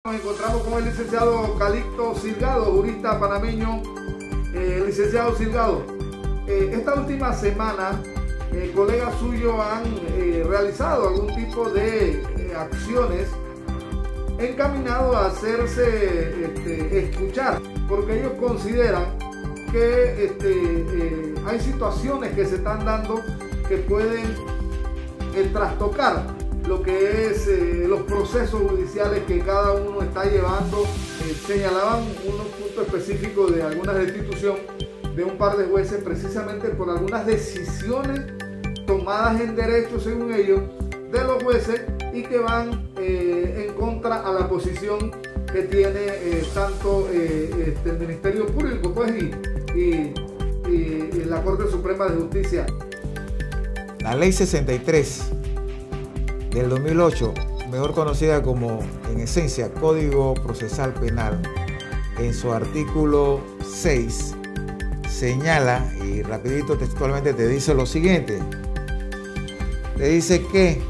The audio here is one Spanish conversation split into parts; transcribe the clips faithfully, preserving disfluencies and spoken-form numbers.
Nos encontramos con el licenciado Calixto Silgado, jurista panameño. Eh, licenciado Silgado, eh, esta última semana eh, colegas suyos han eh, realizado algún tipo de eh, acciones encaminadas a hacerse este, escuchar, porque ellos consideran que este, eh, hay situaciones que se están dando que pueden eh, trastocar lo que es eh, los procesos judiciales que cada uno está llevando. Eh, señalaban unos puntos específicos de alguna restitución de un par de jueces precisamente por algunas decisiones tomadas en derecho, según ellos, de los jueces y que van eh, en contra a la posición que tiene eh, tanto eh, este, el Ministerio Público pues, y, y, y, y la Corte Suprema de Justicia. La Ley sesenta y tres del dos mil ocho, mejor conocida como, en esencia, Código Procesal Penal, en su artículo seis, señala, y rapidito textualmente te dice lo siguiente, te dice que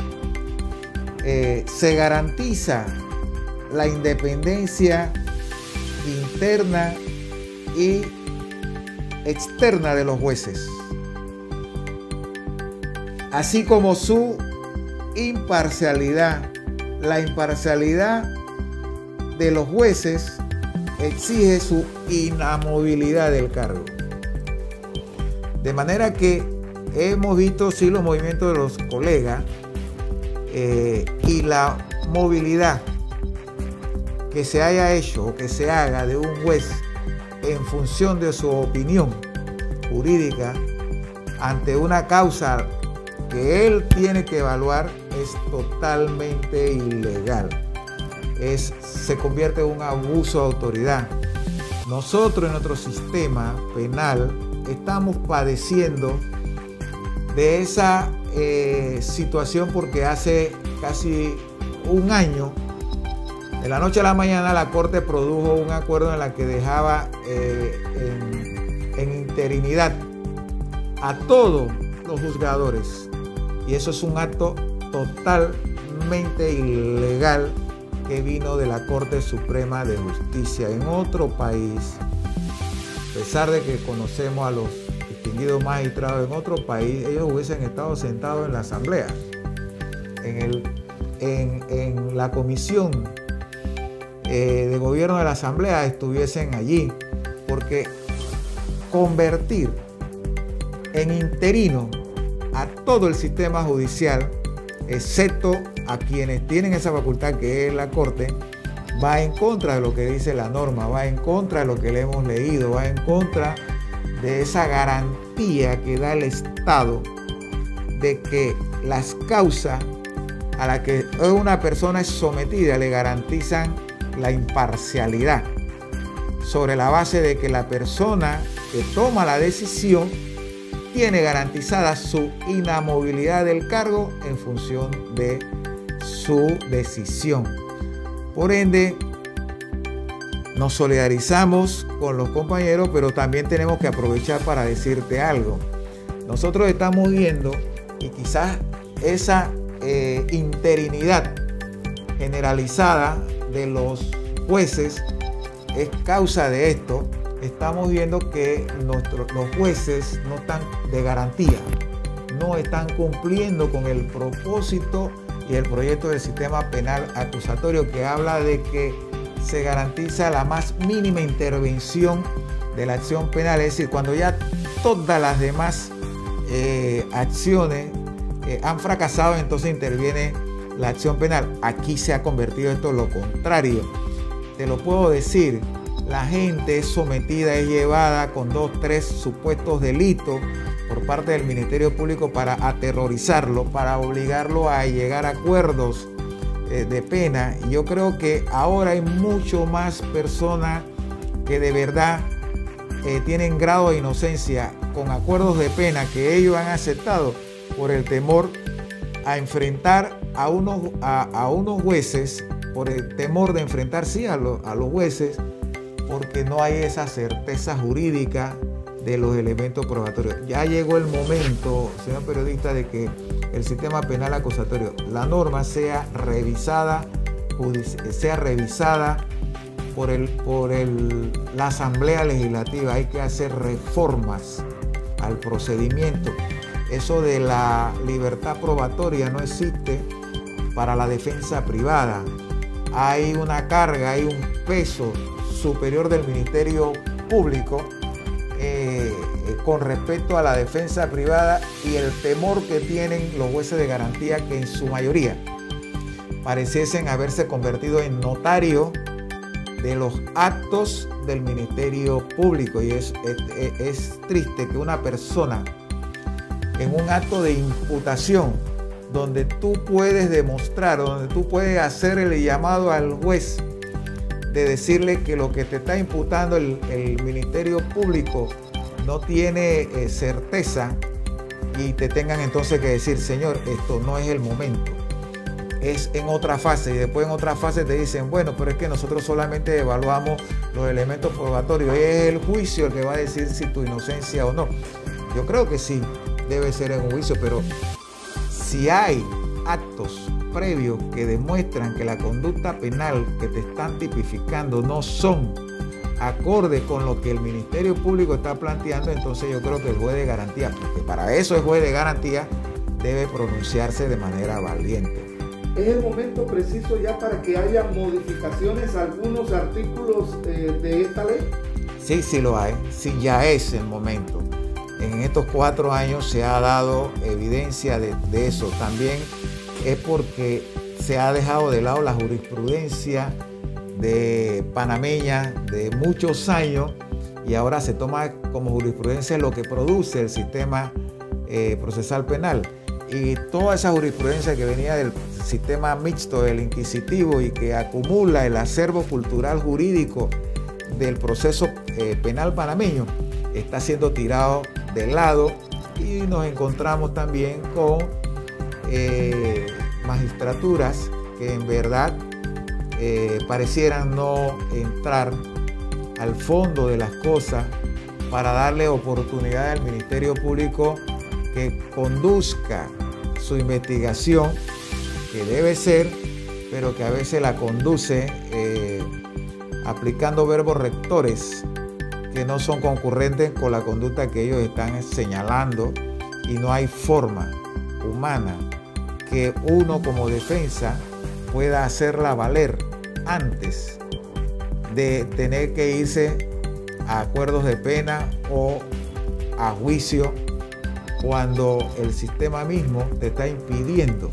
eh, se garantiza la independencia interna y externa de los jueces, así como su imparcialidad. La imparcialidad de los jueces exige su inamovilidad del cargo. De manera que hemos visto sí los movimientos de los colegas eh, y la movilidad que se haya hecho o que se haga de un juez en función de su opinión jurídica ante una causa que él tiene que evaluar es totalmente ilegal. Es, se convierte en un abuso de autoridad. Nosotros en nuestro sistema penal estamos padeciendo de esa eh, situación porque hace casi un año, de la noche a la mañana, la Corte produjo un acuerdo en el que dejaba eh, en, en interinidad a todos los juzgadores. Y eso es un acto totalmente ilegal que vino de la Corte Suprema de Justicia. En otro país, a pesar de que conocemos a los distinguidos magistrados, en otro país ellos hubiesen estado sentados en la asamblea, en, el, en, en la comisión eh, de gobierno de la asamblea estuviesen allí, porque convertir en interino a todo el sistema judicial, excepto a quienes tienen esa facultad que es la Corte, va en contra de lo que dice la norma, va en contra de lo que le hemos leído, va en contra de esa garantía que da el Estado de que las causas a las que una persona es sometida le garantizan la imparcialidad, sobre la base de que la persona que toma la decisión tiene garantizada su inamovilidad del cargo en función de su decisión. Por ende, nos solidarizamos con los compañeros, pero también tenemos que aprovechar para decirte algo. Nosotros estamos viendo, y quizás esa eh, interinidad generalizada de los jueces es causa de esto. Estamos viendo que nuestro, los jueces no están de garantía, no están cumpliendo con el propósito y el proyecto del sistema penal acusatorio, que habla de que se garantiza la más mínima intervención de la acción penal, es decir, cuando ya todas las demás eh, acciones eh, han fracasado, entonces interviene la acción penal. Aquí se ha convertido esto en lo contrario. Te lo puedo decir. La gente es sometida, es llevada con dos, tres supuestos delitos por parte del Ministerio Público para aterrorizarlo, para obligarlo a llegar a acuerdos eh, de pena. Y yo creo que ahora hay mucho más personas que de verdad eh, tienen grado de inocencia con acuerdos de pena que ellos han aceptado por el temor a enfrentar a unos, a, a unos jueces, por el temor de enfrentar sí a, lo, a los jueces, porque no hay esa certeza jurídica de los elementos probatorios. Ya llegó el momento, señor periodista, de que el sistema penal acusatorio, la norma sea revisada sea revisada por, el, por el, la Asamblea Legislativa. Hay que hacer reformas al procedimiento. Eso de la libertad probatoria no existe para la defensa privada. Hay una carga, hay un peso superior del Ministerio Público eh, eh, con respecto a la defensa privada y el temor que tienen los jueces de garantía, que en su mayoría pareciesen haberse convertido en notario de los actos del Ministerio Público. Y es, es, es triste que una persona en un acto de imputación, donde tú puedes demostrar, donde tú puedes hacer el llamado al juez de decirle que lo que te está imputando el, el Ministerio Público no tiene eh, certeza, y te tengan entonces que decir, señor, esto no es el momento, es en otra fase, y después en otra fase te dicen, bueno, pero es que nosotros solamente evaluamos los elementos probatorios, es el juicio el que va a decir si tu inocencia o no. Yo creo que sí, debe ser en un juicio, pero si hay actos previos que demuestran que la conducta penal que te están tipificando no son acorde con lo que el Ministerio Público está planteando, entonces yo creo que el juez de garantía, porque para eso el juez de garantía, debe pronunciarse de manera valiente. ¿Es el momento preciso ya para que haya modificaciones a algunos artículos eh, de esta ley? Sí, sí lo hay, sí ya es el momento. En estos cuatro años se ha dado evidencia de, de eso. También es porque se ha dejado de lado la jurisprudencia de panameña de muchos años, y ahora se toma como jurisprudencia lo que produce el sistema eh, procesal penal. Y toda esa jurisprudencia que venía del sistema mixto, del inquisitivo, y que acumula el acervo cultural jurídico del proceso eh, penal panameño, está siendo tirado de lado, y nos encontramos también con eh, magistraturas que en verdad eh, parecieran no entrar al fondo de las cosas para darle oportunidad al Ministerio Público que conduzca su investigación, que debe ser, pero que a veces la conduce eh, aplicando verbos rectores que no son concurrentes con la conducta que ellos están señalando, y no hay forma humana que uno como defensa pueda hacerla valer antes de tener que irse a acuerdos de pena o a juicio, cuando el sistema mismo te está impidiendo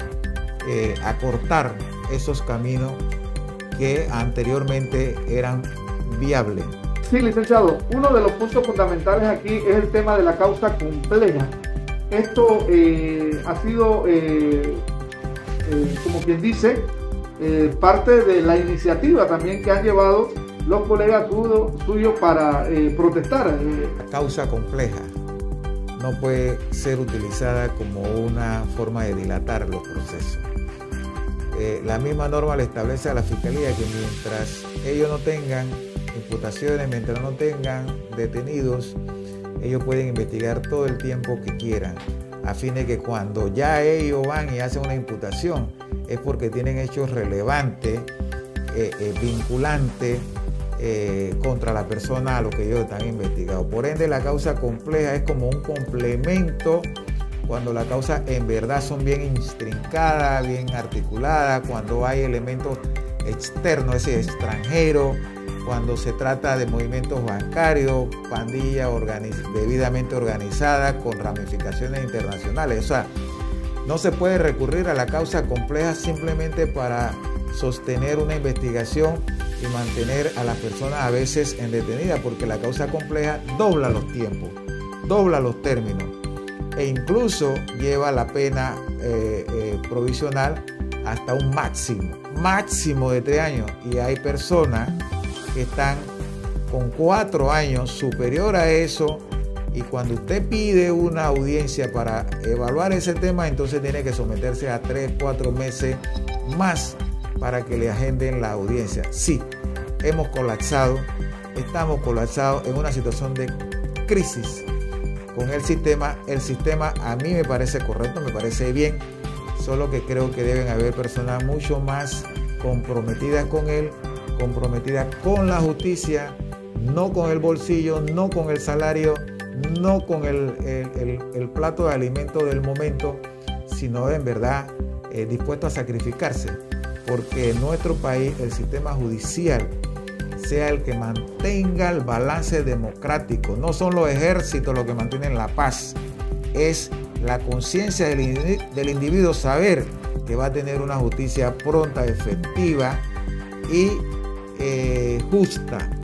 eh, acortar esos caminos que anteriormente eran viables. Sí, licenciado, uno de los puntos fundamentales aquí es el tema de la causa compleja. Esto eh, ha sido, eh, eh, como quien dice, eh, parte de la iniciativa también que han llevado los colegas suyos para eh, protestar. La causa compleja no puede ser utilizada como una forma de dilatar los procesos. Eh, la misma norma le establece a la Fiscalía que mientras ellos no tengan imputaciones, mientras no tengan detenidos, ellos pueden investigar todo el tiempo que quieran, a fin de que cuando ya ellos van y hacen una imputación es porque tienen hechos relevantes, eh, eh, vinculantes eh, contra la persona a lo que ellos están investigando. Por ende, la causa compleja es como un complemento cuando las causas en verdad son bien intrincadas, bien articuladas, cuando hay elementos externos, es decir, extranjeros, cuando se trata de movimientos bancarios, pandillas organiz debidamente organizadas con ramificaciones internacionales. O sea, no se puede recurrir a la causa compleja simplemente para sostener una investigación y mantener a las personas a veces en detenida, porque la causa compleja dobla los tiempos, dobla los términos e incluso lleva la pena eh, eh, provisional hasta un máximo, máximo de tres años. Y hay personas que están con cuatro años superior a eso, y cuando usted pide una audiencia para evaluar ese tema, entonces tiene que someterse a tres, cuatro meses más para que le agenden la audiencia. Sí, hemos colapsado, estamos colapsados en una situación de crisis con el sistema. El sistema a mí me parece correcto, me parece bien, solo que creo que deben haber personas mucho más comprometidas con él, comprometidas con la justicia, no con el bolsillo, no con el salario, no con el, el, el, el plato de alimento del momento, sino en verdad eh, dispuestos a sacrificarse, porque en nuestro país el sistema judicial sea el que mantenga el balance democrático. No son los ejércitos los que mantienen la paz, es la conciencia del, del individuo saber que va a tener una justicia pronta, efectiva y eh, justa.